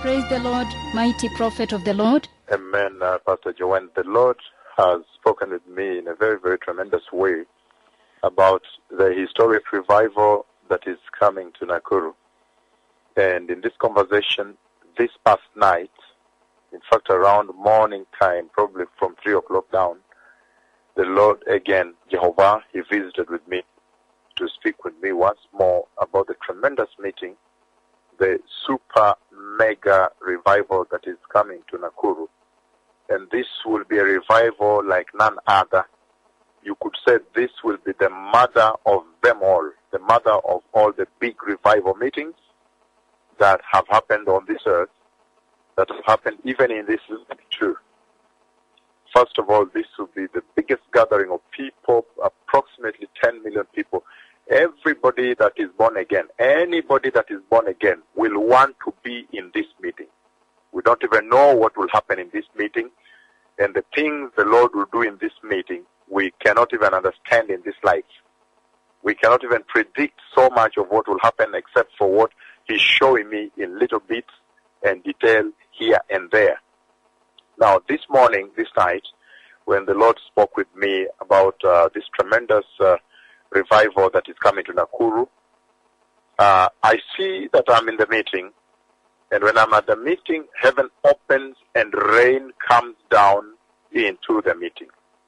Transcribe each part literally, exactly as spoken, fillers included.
Praise the Lord, mighty prophet of the Lord. Amen, uh, Pastor Joanne. The Lord has spoken with me in a very, very tremendous way about the historic revival that is coming to Nakuru. And in this conversation, this past night, in fact around morning time, probably from three o'clock down, the Lord again, Jehovah, he visited with me to speak with me once more about the tremendous meeting, the super mega revival that is coming to Nakuru. And this will be a revival like none other. You could say this will be the mother of them all, the mother of all the big revival meetings that have happened on this earth, that have happened even in this land too. First of all, this will be the biggest gathering of people, approximately ten million people. Everybody that is born again, anybody that is born again will want to be in this meeting. We don't even know what will happen in this meeting, and the things the Lord will do in this meeting, we cannot even understand in this life. We cannot even predict so much of what will happen except for what He's showing me in little bits and detail here and there. Now, this morning, this night, when the Lord spoke with me about uh, this tremendous uh, revival that is coming to Nakuru, uh, I see that I'm in the meeting, and when I'm at the meeting, heaven opens and rain comes down into the meeting.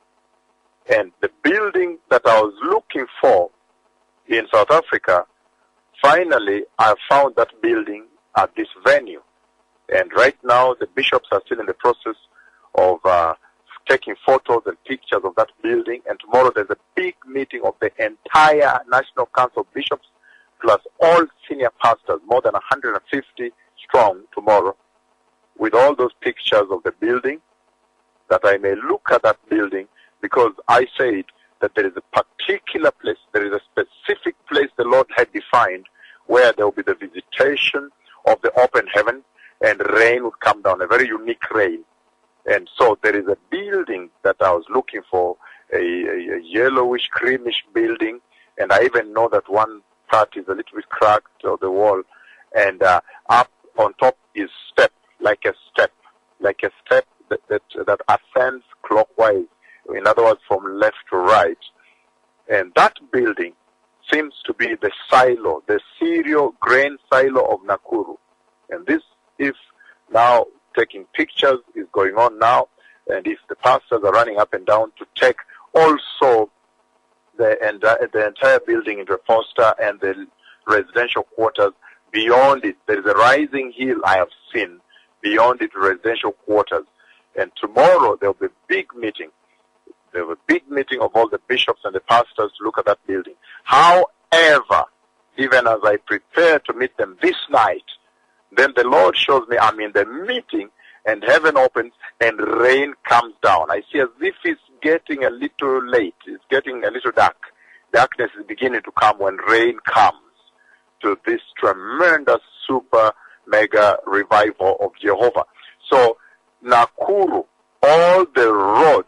And the building that I was looking for in South Africa, finally I found that building at this venue. And right now the bishops are still in the process of uh, taking photos and pictures of that building, and tomorrow there's a big meeting of the entire National Council of Bishops plus all senior pastors, more than one hundred fifty strong tomorrow, with all those pictures of the building, that I may look at that building, because I said that there is a particular place, there is a specific place the Lord had defined where there will be the visitation of the open heaven and rain would come down, a very unique rain. And so there is a building that I was looking for, a, a, a yellowish, creamish building, and I even know that one part is a little bit cracked on the wall, and uh, up on top is step, like a step, like a step that, that, that ascends clockwise, in other words, from left to right. And that building seems to be the silo, the cereal grain silo of Nakuru. And this, if now taking pictures is going on now, and if the pastors are running up and down to take also the, enti- the entire building into a foster and the residential quarters, beyond it, there is a rising hill I have seen, beyond it, residential quarters. And tomorrow there will be a big meeting. There will be a big meeting of all the bishops and the pastors to look at that building. However, even as I prepare to meet them this night, then the Lord shows me I'm in the meeting and heaven opens and rain comes down. I see as if it's getting a little late. It's getting a little dark. Darkness is beginning to come when rain comes to this tremendous super mega revival of Jehovah. So Nakuru, all the roads,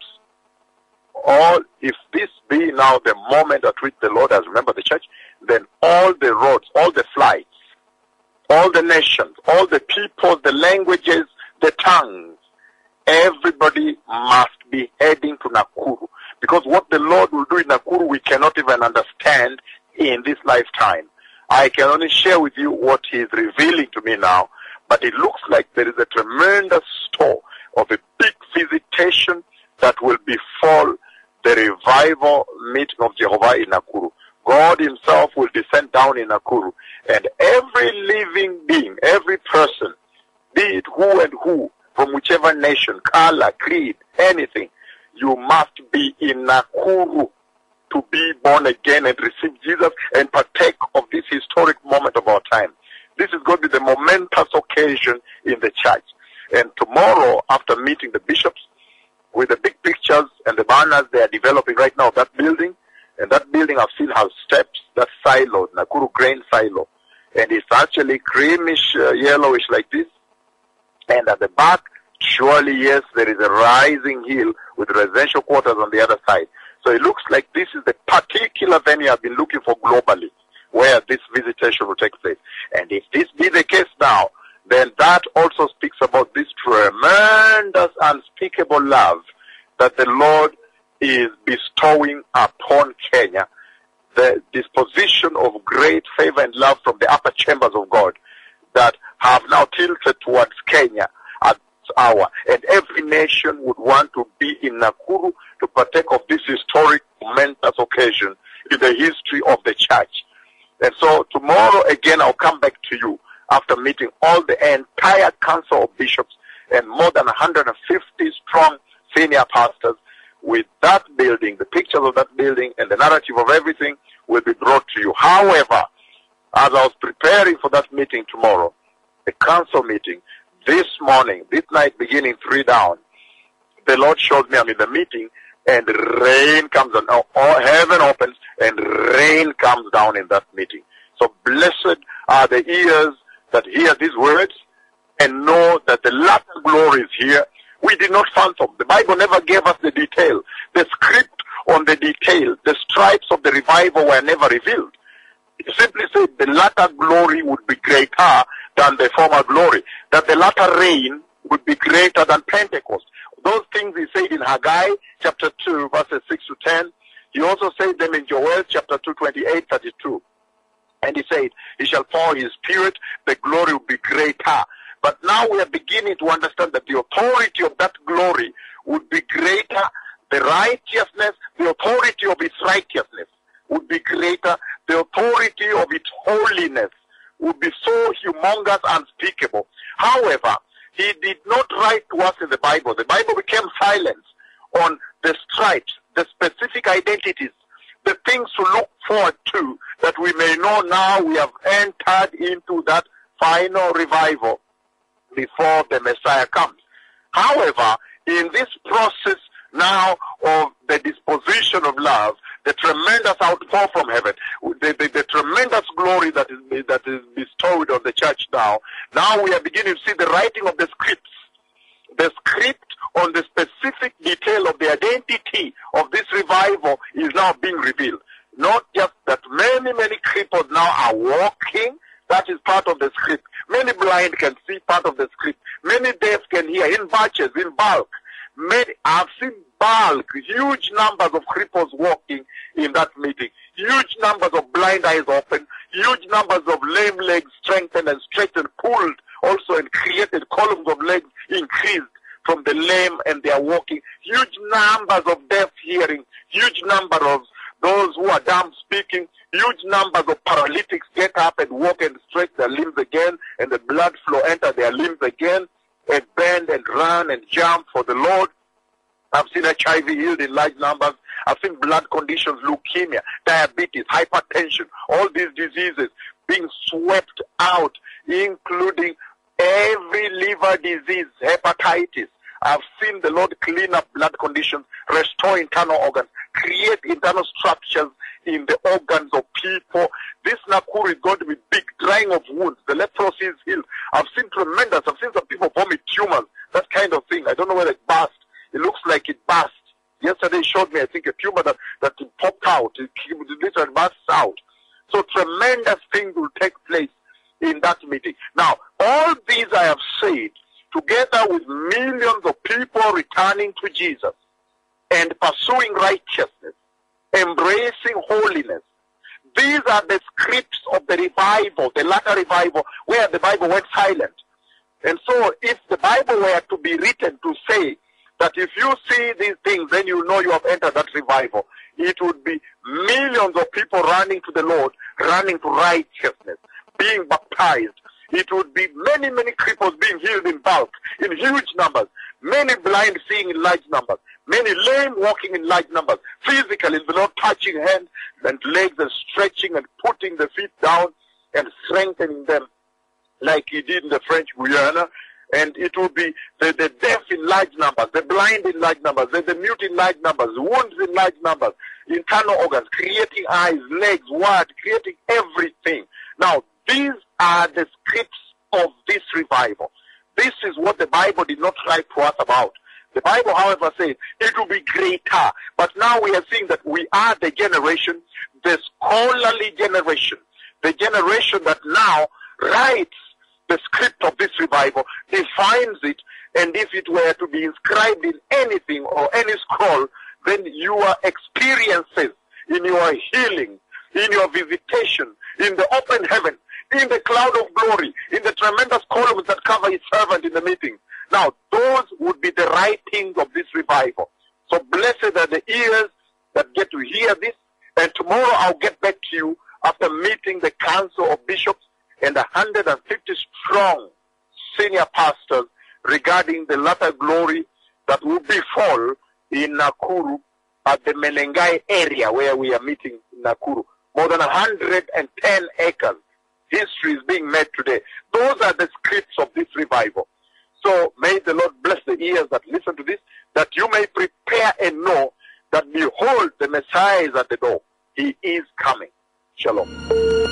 all, if this be now the moment at which the Lord has remembered the church, then all the roads, all the flights, all the nations, all the people, the languages, the tongues, everybody must be heading to Nakuru. Because what the Lord will do in Nakuru, we cannot even understand in this lifetime. I can only share with you what He is revealing to me now, but it looks like there is a tremendous store of a big visitation that will befall the revival meeting of Jehovah in Nakuru. God Himself will descend down in Nakuru, and every living being, every person, be it who and who, from whichever nation, color, creed, anything, you must be in Nakuru to be born again and receive Jesus and partake of this historic moment of our time. This is going to be the momentous occasion in the church. And tomorrow, after meeting the bishops, with the big pictures and the banners they are developing right now, that building, and that building I've seen has steps, that silo, Nakuru grain silo. And it's actually creamish, uh, yellowish like this. And at the back, surely, yes, there is a rising hill with residential quarters on the other side. So it looks like this is the particular venue I've been looking for globally, where this visitation will take place. And if this be the case now, then that also speaks about this tremendous, unspeakable love that the Lord is bestowing upon Kenya, the disposition of great favor and love from the upper chambers of God that have now tilted towards Kenya at this hour. And every nation would want to be in Nakuru to partake of this historic, momentous occasion in the history of the church. And so tomorrow again I'll come back to you after meeting all the entire council of bishops and more than one hundred fifty strong senior pastors. With that building, the pictures of that building and the narrative of everything will be brought to you. However, as I was preparing for that meeting tomorrow, the council meeting, this morning, this night beginning three down, the Lord showed me I'm in the meeting and rain comes on. Oh, heaven opens and rain comes down in that meeting. So blessed are the ears that hear these words and know that the latter glory is here. We did not phantom. The Bible never gave us the detail. The script on the detail, the stripes of the revival were never revealed. It simply said the latter glory would be greater than the former glory, that the latter rain would be greater than Pentecost. Those things he said in Haggai chapter two, verses six to ten. He also said them in Joel chapter two, twenty-eight, thirty-two. And he said, he shall pour his spirit, the glory will be greater. But now we are beginning to understand that the authority of that glory would be greater. The righteousness, the authority of its righteousness would be greater. The authority of its holiness would be so humongous, unspeakable. However, he did not write to us in the Bible. The Bible became silent on the stripes, the specific identities, the things to look forward to, that we may know now we have entered into that final revival before the Messiah comes. However, in this process now of the disposition of love, the tremendous outpour from heaven, the, the, the tremendous glory that is, that is bestowed on the church now, now we are beginning to see the writing of the scripts. The script on the specific detail of the identity of this revival is now being revealed. Not just that many, many cripples now are walking. That is part of the script. Many blind can see, part of the script. Many deaf can hear in batches, in bulk. Many, I've seen bulk, huge numbers of cripples walking in that meeting. Huge numbers of blind eyes open. Huge numbers of lame legs strengthened and straightened, pulled also, and created columns of legs increased from the lame, and they are walking. Huge numbers of deaf hearing. Huge number of those who are dumb speaking. Huge numbers of paralytics get up and walk and stretch their limbs again, and the blood flow enter their limbs again, and bend and run and jump for the Lord. I've seen H I V healed in large numbers. I've seen blood conditions, leukemia, diabetes, hypertension, all these diseases being swept out, including every liver disease, hepatitis. I've seen the Lord clean up blood conditions, restore internal organs, create internal structures in the organs of people. This Nakuru is going to be big, drying of wounds. The leprosy is healed. I've seen tremendous. I've seen some people vomit tumors, that kind of thing. I don't know whether it burst. It looks like it burst. Yesterday showed me, I think, a tumor that, that popped out. It literally bursts out. So tremendous things will take place in that meeting. Now, all these I have said, together with millions of people returning to Jesus and pursuing righteousness, embracing holiness. These are the scripts of the revival, the latter revival, where the Bible went silent. And so if the Bible were to be written to say that if you see these things, then you know you have entered that revival, it would be millions of people running to the Lord, running to righteousness, being baptized. It would be many, many cripples being healed in bulk, in huge numbers. Many blind seeing in large numbers. Many lame walking in large numbers. Physically, the Lord touching hands and legs and stretching and putting the feet down and strengthening them like he did in the French Guiana. And it will be the, the deaf in large numbers, the blind in large numbers, the, the mute in large numbers, wounds in large numbers, internal organs, creating eyes, legs, word, creating everything. Now, these are the scripts of this revival. This is what the Bible did not write to us about. The Bible, however, says it will be greater. But now we are seeing that we are the generation, the scholarly generation, the generation that now writes the script of this revival, defines it, and if it were to be inscribed in anything or any scroll, then your experiences in your healing, in your visitation, in the open heaven, in the cloud of glory, in the tremendous columns that cover his servant in the meeting. Now, those would be the writings of this revival. So blessed are the ears that get to hear this, and tomorrow I'll get back to you after meeting the Council of Bishops and one hundred fifty strong senior pastors regarding the latter glory that will befall in Nakuru at the Menengai area where we are meeting in Nakuru. More than one hundred ten acres. History is being made today. Those are the scripts of this revival. So may the Lord bless the ears that listen to this, that you may prepare and know that behold, the Messiah is at the door. He is coming. Shalom.